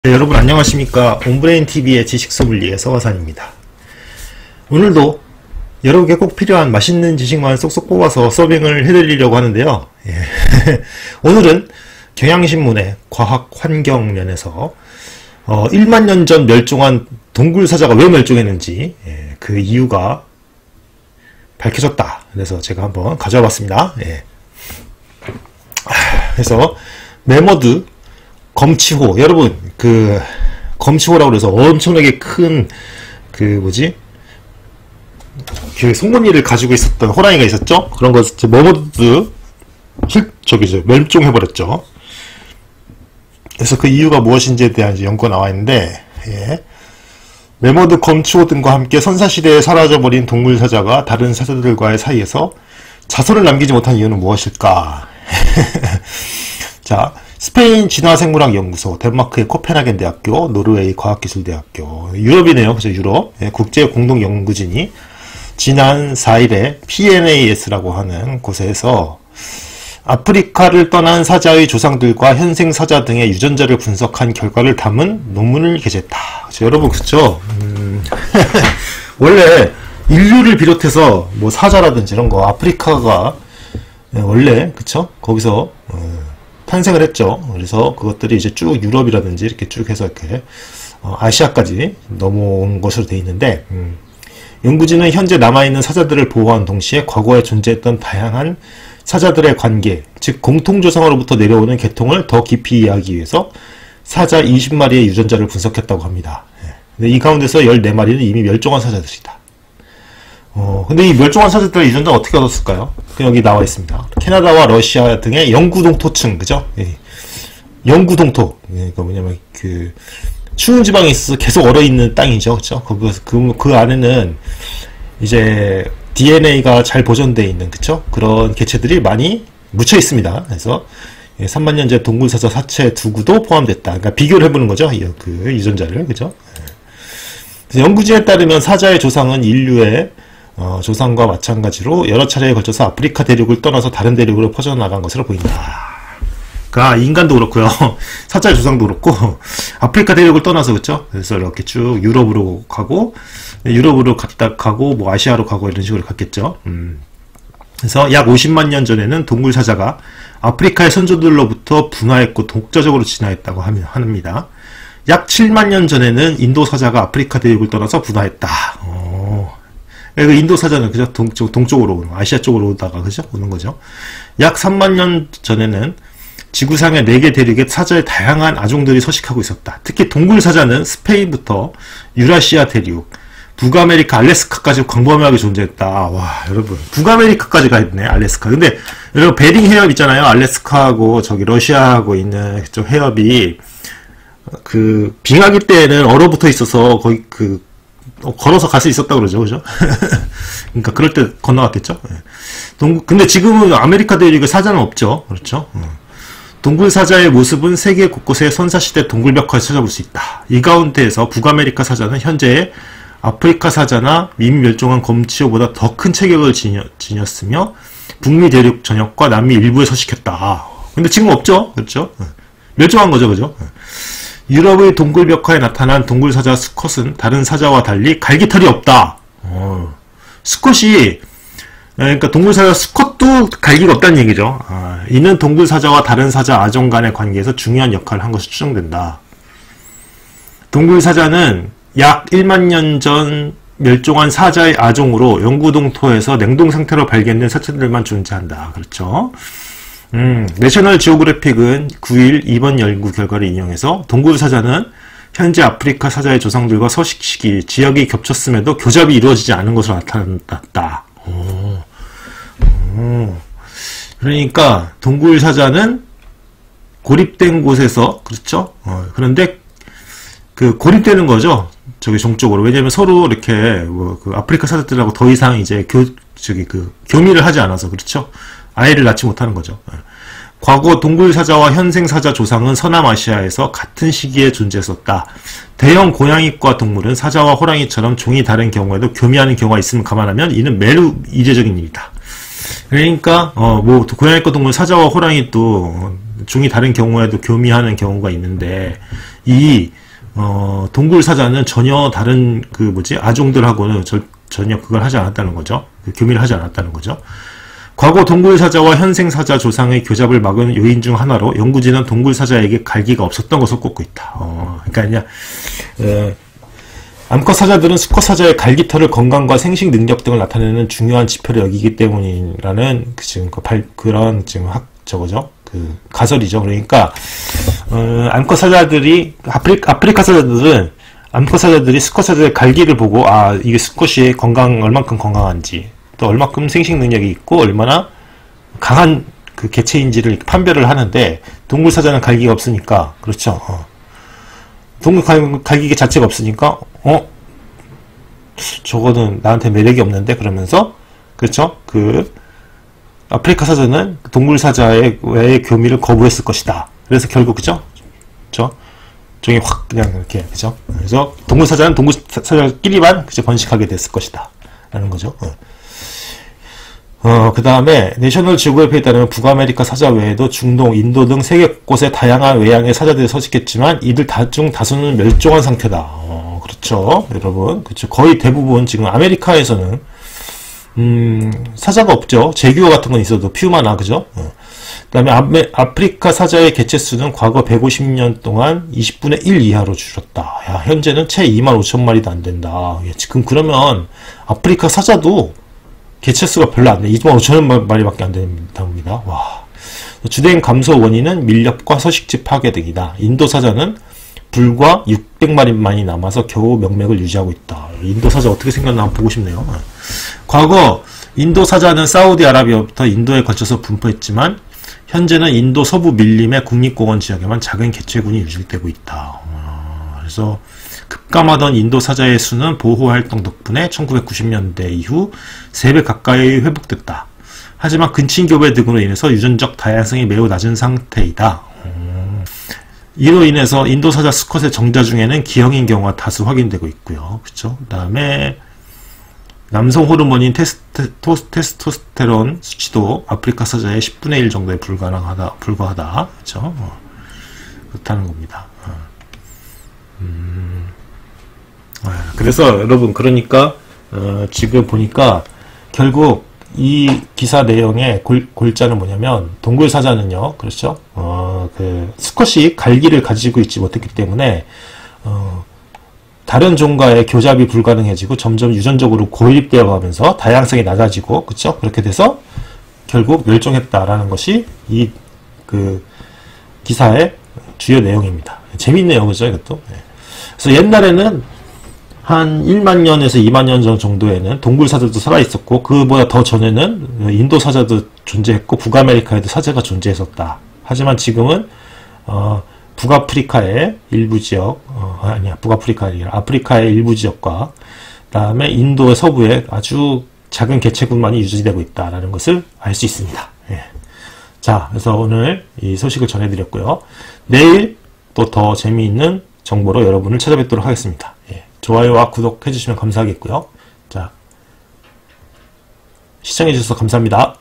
네, 여러분 안녕하십니까. 온브레인TV의 지식소믈리에 서화산입니다. 오늘도 여러분께 꼭 필요한 맛있는 지식만 쏙쏙 뽑아서 서빙을 해드리려고 하는데요. 예. 오늘은 경향신문의 과학환경면에서 1만 년 전 멸종한 동굴사자가 왜 멸종했는지 그 이유가 밝혀졌다. 그래서 제가 한번 가져와 봤습니다. 예. 그래서 메머드 검치호, 여러분 그 검치호라고 그래서 엄청나게 큰 그 뭐지 그 송곳니를 가지고 있었던 호랑이가 있었죠. 그런 거 메머드 멸종해버렸죠. 그래서 그 이유가 무엇인지에 대한 연구가 나와 있는데, 예. 메머드 검치호 등과 함께 선사시대에 사라져버린 동물사자가 다른 사자들과의 사이에서 자손을 남기지 못한 이유는 무엇일까? 자, 스페인 진화생물학연구소, 덴마크의 코펜하겐 대학교, 노르웨이 과학기술대학교, 유럽이네요. 그죠? 유럽. 예, 국제공동연구진이 지난 4일에 PNAS라고 하는 곳에서 아프리카를 떠난 사자의 조상들과 현생 사자 등의 유전자를 분석한 결과를 담은 논문을 게재했다. 그쵸? 여러분, 그쵸? 원래 인류를 비롯해서 뭐 사자라든지 이런 거, 아프리카가 원래, 그쵸? 거기서, 탄생을 했죠. 그래서 그것들이 이제 쭉 유럽이라든지 이렇게 쭉 해서 이렇게 아시아까지 넘어온 것으로 되어 있는데, 연구진은 현재 남아있는 사자들을 보호하는 동시에 과거에 존재했던 다양한 사자들의 관계, 즉 공통조상으로부터 내려오는 계통을 더 깊이 이해하기 위해서 사자 20마리의 유전자를 분석했다고 합니다. 근데 이 가운데서 14마리는 이미 멸종한 사자들이다. 근데 이 멸종한 사자들의 유전자는 어떻게 얻었을까요? 여기 나와 있습니다. 캐나다와 러시아 등의 영구동토층, 그죠? 예. 영구동토. 그러니까 뭐냐면, 추운 지방에 있어서 계속 얼어있는 땅이죠. 그죠? 그 안에는 이제 DNA가 잘 보존되어 있는, 그쵸? 그런 개체들이 많이 묻혀 있습니다. 그래서 3만 년 전 동굴사자 사체 두구도 포함됐다. 그러니까 비교를 해보는 거죠. 그 유전자를, 그죠? 연구진에 따르면 사자의 조상은 인류의 조상과 마찬가지로 여러 차례에 걸쳐서 아프리카 대륙을 떠나서 다른 대륙으로 퍼져나간 것으로 보인다. 그러니까 인간도 그렇고요. 사자의 조상도 그렇고 아프리카 대륙을 떠나서, 그렇죠? 그래서 이렇게 쭉 유럽으로 가고, 유럽으로 갔다 가고 뭐 아시아로 가고 이런 식으로 갔겠죠. 그래서 약 50만 년 전에는 동굴사자가 아프리카의 선조들로부터 분화했고 독자적으로 진화했다고 합니다. 약 7만 년 전에는 인도 사자가 아프리카 대륙을 떠나서 분화했다. 그 인도 사자는, 그죠? 동쪽으로, 아시아 쪽으로 오다가, 그죠? 오는 거죠. 약 3만 년 전에는 지구상의 4개 대륙에 사자의 다양한 아종들이 서식하고 있었다. 특히 동굴 사자는 스페인부터 유라시아 대륙, 북아메리카, 알래스카까지 광범위하게 존재했다. 와, 여러분. 북아메리카까지 가 있네, 알래스카. 근데, 여러분, 베링 해협 있잖아요. 알래스카하고, 저기, 러시아하고 있는 그쪽 해협이, 빙하기 때에는 얼어붙어 있어서, 거의 걸어서 갈 수 있었다 그러죠. 그죠? 그러니까, 그럴 때 건너갔겠죠? 근데 지금은 아메리카 대륙에 사자는 없죠. 그렇죠? 동굴사자의 모습은 세계 곳곳의 선사시대 동굴벽화에서 찾아볼 수 있다. 이 가운데에서 북아메리카 사자는 현재의 아프리카 사자나 이미 멸종한 검치호보다 더 큰 체격을 지녔으며 북미 대륙 전역과 남미 일부에 서식했다. 근데 지금 없죠? 그렇죠? 멸종한 거죠. 그죠? 유럽의 동굴벽화에 나타난 동굴사자 수컷은 다른 사자와 달리 갈기털이 없다. 수컷이, 그러니까 동굴사자 수컷도 갈기가 없다는 얘기죠. 이는 동굴사자와 다른 사자 아종 간의 관계에서 중요한 역할을 한 것으로 추정된다. 동굴사자는 약 1만 년 전 멸종한 사자의 아종으로 영구동토에서 냉동 상태로 발견된 사체들만 존재한다. 그렇죠? 내셔널 지오그래픽은 9일 이번 연구 결과를 인용해서 동굴사자는 현재 아프리카 사자의 조상들과 서식 시기, 지역이 겹쳤음에도 교잡이 이루어지지 않은 것으로 나타났다. 그러니까 동굴사자는 고립된 곳에서, 그렇죠? 그런데 고립되는 거죠. 저기 종쪽으로. 왜냐면 서로 이렇게 아프리카 사자들하고 더 이상 이제 교미를 하지 않아서, 그렇죠? 아이를 낳지 못하는 거죠. 과거 동굴사자와 현생사자 조상은 서남아시아에서 같은 시기에 존재했었다. 대형 고양이과 동물은 사자와 호랑이처럼 종이 다른 경우에도 교미하는 경우가 있음을 감안하면 이는 매우 이례적인 일이다. 그러니까 뭐 고양이과 동물 사자와 호랑이 또 종이 다른 경우에도 교미하는 경우가 있는데 이 동굴 사자는 전혀 다른 그 뭐지 아종들하고는 전혀 그걸 하지 않았다는 거죠. 그 교미를 하지 않았다는 거죠. 과거 동굴 사자와 현생 사자 조상의 교잡을 막은 요인 중 하나로 연구진은 동굴 사자에게 갈기가 없었던 것을 꼽고 있다. 그러니까 그냥 암컷 사자들은 수컷 사자의 갈기털을 건강과 생식 능력 등을 나타내는 중요한 지표로 여기기 때문이라는 그런 지금 저거죠. 그 가설이죠. 그러니까 암컷 사자들이 아프리카 사자들은 암컷 사자들이 수컷 사자의 갈기를 보고 이게 수컷이 얼만큼 건강한지 또 얼만큼 생식 능력이 있고 얼마나 강한 그 개체인지를 판별을 하는데 동굴 사자는 갈기가 없으니까 그렇죠. 동굴 갈기계 자체가 없으니까 저거는 나한테 매력이 없는데 그러면서 그렇죠. 그 아프리카 사자는 동굴 사자의 교미를 거부했을 것이다. 그래서 결국 그죠? 종이 확 그냥 이렇게 그죠? 그래서 동굴 사자는 동굴 사자끼리만 그죠 번식하게 됐을 것이다. 라는 거죠. 그 다음에 내셔널 지오그래피에 따르면 북아메리카 사자 외에도 중동, 인도 등 세계 곳에 다양한 외양의 사자들이 서식했지만 이들 중 다수는 멸종한 상태다. 그렇죠. 여러분. 그렇죠. 거의 대부분 지금 아메리카에서는 사자가 없죠. 제규어 같은 건 있어도 퓨마나 그죠? 그 다음에 아프리카 사자의 개체수는 과거 150년 동안 20분의 1 이하로 줄었다. 야, 현재는 채 25,000마리도 안 된다. 지금 그러면 아프리카 사자도 개체수가 별로 안 돼. 25,000마리밖에 안 된답니다. 와. 주된 감소 원인은 밀렵과 서식지 파괴 등이다. 인도 사자는 불과 600마리만이 남아서 겨우 명맥을 유지하고 있다. 인도 사자 어떻게 생겼나 한번 보고 싶네요. 과거 인도 사자는 사우디아라비아부터 인도에 걸쳐서 분포했지만 현재는 인도 서부 밀림의 국립공원 지역에만 작은 개체군이 유지되고 있다. 그래서 급감하던 인도 사자의 수는 보호활동 덕분에 1990년대 이후 3배 가까이 회복됐다. 하지만 근친교배 등으로 인해서 유전적 다양성이 매우 낮은 상태이다. 이로 인해서 인도 사자 수컷의 정자 중에는 기형인 경우가 다수 확인되고 있고요. 그쵸? 그 다음에 남성 호르몬인 테스토스테론 수치도 아프리카 사자의 10분의 1 정도에 불과하다. 그쵸? 그렇다는 겁니다. 그래서 여러분 그러니까 지금 보니까 결국 이 기사 내용의 골자는 뭐냐면 동굴 사자는요 그렇죠 그 수컷이 갈기를 가지고 있지 못했기 때문에 다른 종과의 교잡이 불가능해지고 점점 유전적으로 고립되어 가면서 다양성이 낮아지고 그렇죠 그렇게 돼서 결국 멸종했다라는 것이 이 그 기사의 주요 내용입니다. 재밌네요 그죠 이것도. 그래서 옛날에는 한 1만 년에서 2만 년 전 정도에는 동굴 사자도 살아있었고 그보다 더 전에는 인도 사자도 존재했고 북아메리카에도 사자가 존재했었다. 하지만 지금은 북아프리카의 일부 지역 북아프리카 아니라 아프리카의 일부 지역과 그 다음에 인도의 서부에 아주 작은 개체군만이 유지되고 있다는 것을 알 수 있습니다. 자, 그래서 오늘 이 소식을 전해드렸고요. 내일 또 더 재미있는 정보로 여러분을 찾아뵙도록 하겠습니다. 좋아요와 구독 해주시면 감사하겠고요. 자, 시청해주셔서 감사합니다.